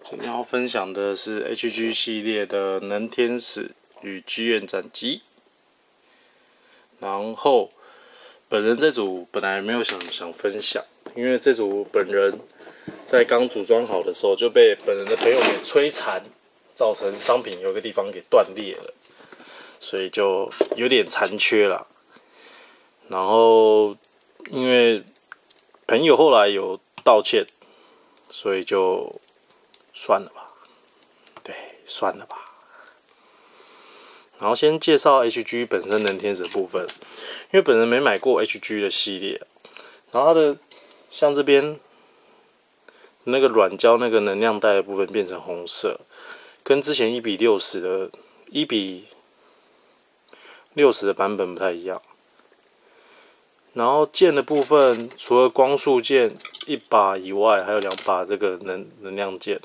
今天要分享的是 HG 系列的能天使与剧院战机。然后本人这组本来没有想分享，因为这组本人在刚组装好的时候就被本人的朋友给摧残，造成商品有个地方给断裂了，所以就有点残缺啦。然后因为朋友后来有道歉，所以就算了吧，对，算了吧。然后先介绍 HG 本身能天使的部分，因为本人没买过 HG 的系列，然后它的像这边那个软胶那个能量带的部分变成红色，跟之前1:60的1:60的版本不太一样。然后键的部分，除了光束键1把以外，还有2把这个能量键，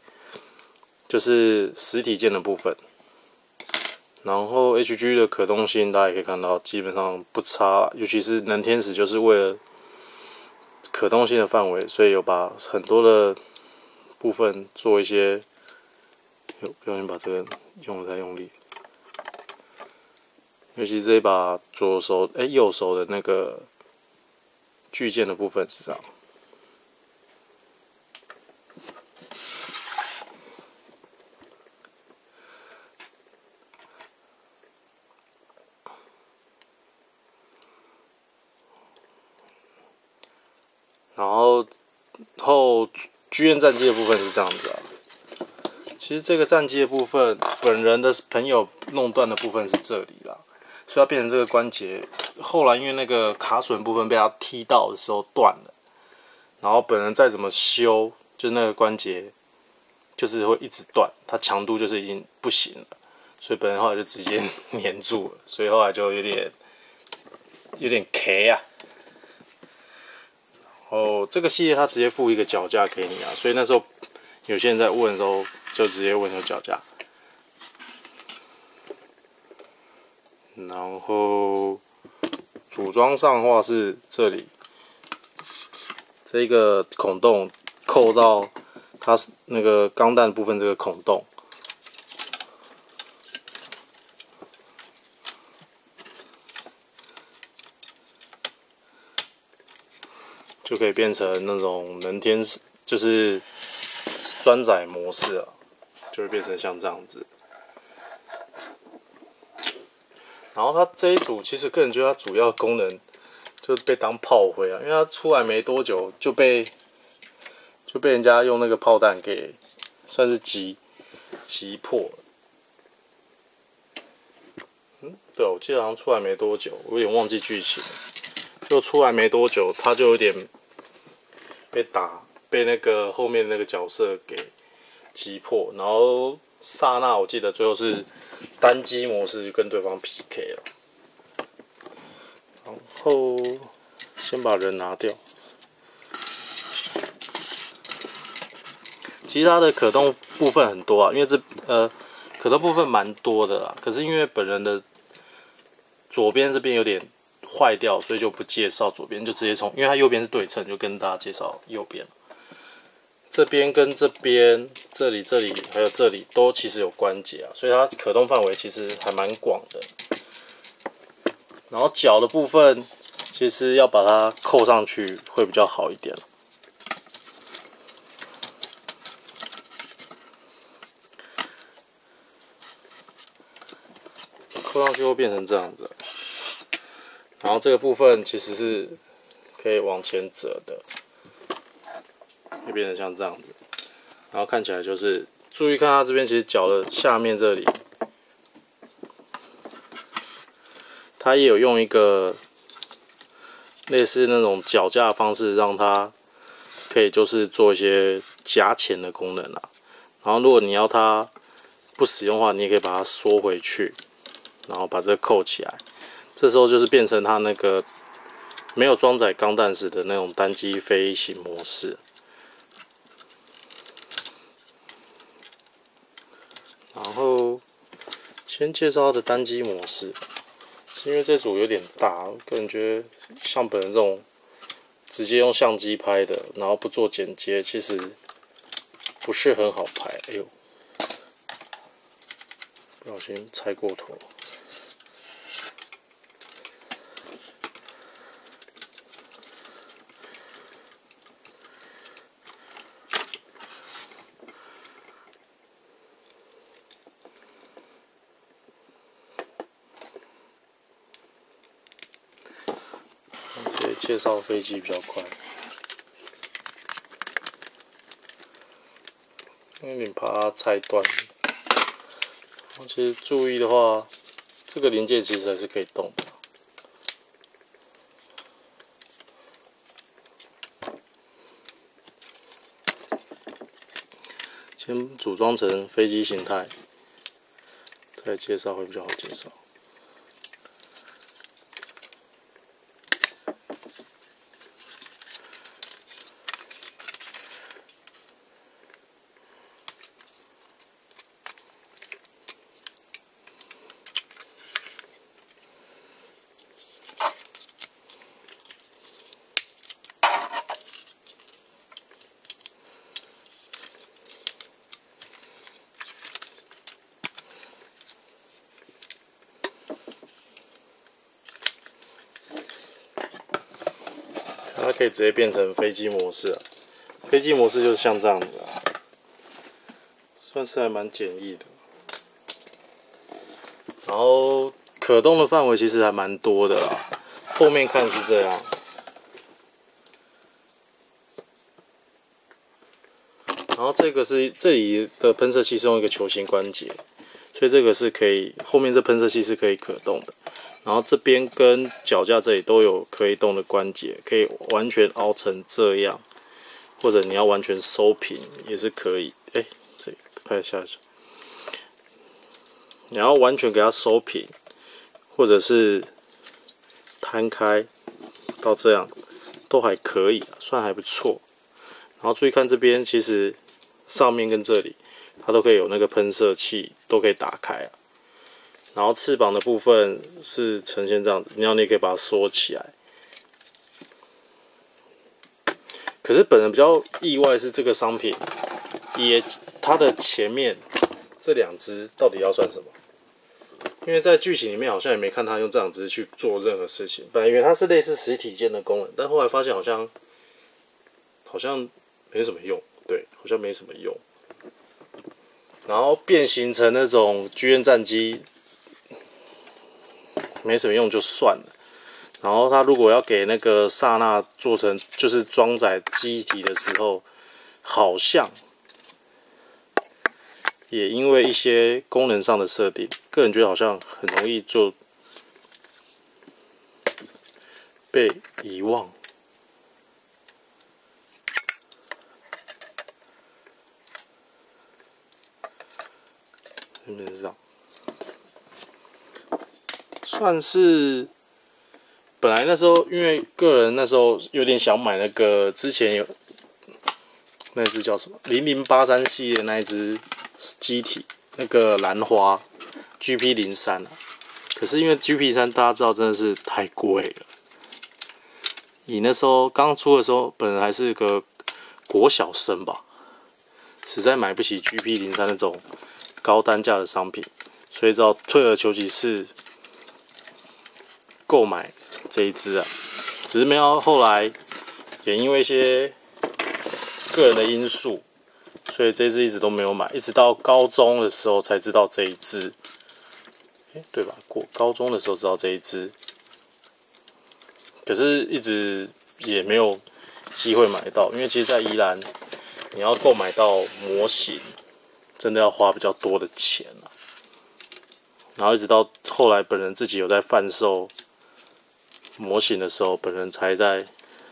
就是实体键的部分。然后 HG 的可动性大家也可以看到，基本上不差，尤其是能天使就是为了可动性的范围，所以有把很多的部分做一些，不小心把这个用得太用力。尤其这一把右手的那个巨键的部分是这样。然后剧院战机的部分是这样子啊。其实这个战机的部分，本人的朋友弄断的部分是这里啦，所以它变成这个关节。后来因为那个卡榫部分被它踢到的时候断了，然后本人再怎么修，就那个关节就是会一直断，它强度就是已经不行了，所以本人后来就直接黏住了，所以后来就有点 K 啊。这个系列它直接附一个脚架给你啊，所以那时候有些人在问的时候就直接问有脚架。然后组装上的话是这里这个孔洞扣到它那个钢弹部分这个孔洞，就可以变成那种能天使，就是专载模式啊，就会变成像这样子。然后它这一组其实个人觉得它主要功能就是被当炮灰啊，因为它出来没多久就被人家用那个炮弹给算是击破了。对，我记得好像出来没多久，我有点忘记剧情了。就出来没多久，它就有点被那个后面那个角色给击破，然后刹那我记得最后是单机模式就跟对方 PK 了。然后先把人拿掉。其实它的可动部分很多啊，因为可动部分蛮多的啦。可是因为本人的左边这边有点坏掉，所以就不介绍左边，就直接因为它右边是对称，就跟大家介绍右边。这边跟这边，这里还有这里都其实有关节啊，所以它可动范围其实还蛮广的。然后脚的部分，其实要把它扣上去会比较好一点。扣上去会变成这样子。然后这个部分其实是可以往前折的。会变成像这样子，然后看起来就是注意看它这边，其实脚的下面这里，它也有用一个类似那种脚架的方式，让它可以就是做一些夹钳的功能啦。然后如果你要它不使用的话，你也可以把它缩回去，然后把这个扣起来。这时候就是变成它那个没有装载钢弹时的那种单机飞行模式。然后先介绍它的单机模式，是因为这组有点大，我个人觉得像本人这种直接用相机拍的，然后不做剪接，其实不是很好排。哎呦，不小心拆过头。直接介绍飞机比较快，因为你怕它拆断。其实注意的话，这个零件其实还是可以动的。先组装成飞机形态，再介绍会比较好介绍。它可以直接变成飞机模式啊，飞机模式就是像这样子啊，算是还蛮简易的。然后可动的范围其实还蛮多的啦，后面看是这样。然后这个是这里的喷射器是用一个球形关节，所以这个是可以，后面这喷射器是可以可动的。然后这边跟脚架这里都有可以动的关节，可以完全凹成这样，或者你要完全收平也是可以。哎，这里拍下去，你要完全给它收平，或者是摊开到这样，都还可以，算还不错。然后注意看这边，其实上面跟这里它都可以有那个喷射器，都可以打开啊。然后翅膀的部分是呈现这样子，你也可以把它缩起来。可是本人比较意外是这个商品，它的前面这两只到底要算什么？因为在剧情里面好像也没看他用这两只去做任何事情。本来以为它是类似实体键的功能，但后来发现好像没什么用，对，好像没什么用。然后变形成那种剧院战机。没什么用就算了，然后它如果要给那个刹那做成就是装载机体的时候，好像也因为一些功能上的设定，个人觉得好像很容易就被遗忘。这边是这样。算是本来那时候，因为个人那时候有点想买那个之前有那只叫什么0083系列那一只机体，那个兰花 GP03啊。可是因为 GP3大家知道真的是太贵了，以那时候刚出的时候，本人还是个国小生吧，实在买不起 GP03那种高单价的商品，所以只好退而求其次。购买这一只啊，只是没有后来也因为一些个人的因素，所以这一只一直都没有买，一直到高中的时候才知道这一只，对吧？高中的时候知道这一只，可是一直也没有机会买到，因为其实，在宜兰你要购买到模型，真的要花比较多的钱啊。然后一直到后来，本人自己有在贩售模型的时候，本人才在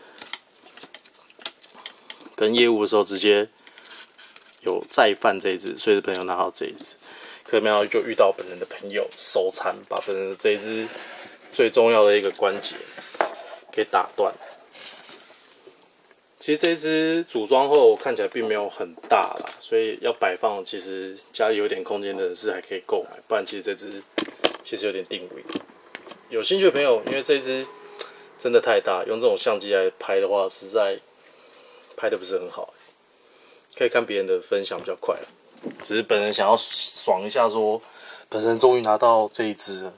跟业务的时候直接有再贩这一只，所以朋友拿到这一只，可是没有就遇到本人的朋友手残，把本人的这一只最重要的一个关节给打断。其实这一只组装后看起来并没有很大啦，所以要摆放，其实家里有点空间的人是还可以购买，不然其实这只其实有点定位。有兴趣的朋友，因为这只真的太大，用这种相机来拍的话，实在拍的不是很好， 可以看别人的分享比较快了。只是本人想要爽一下说本人终于拿到这一支了。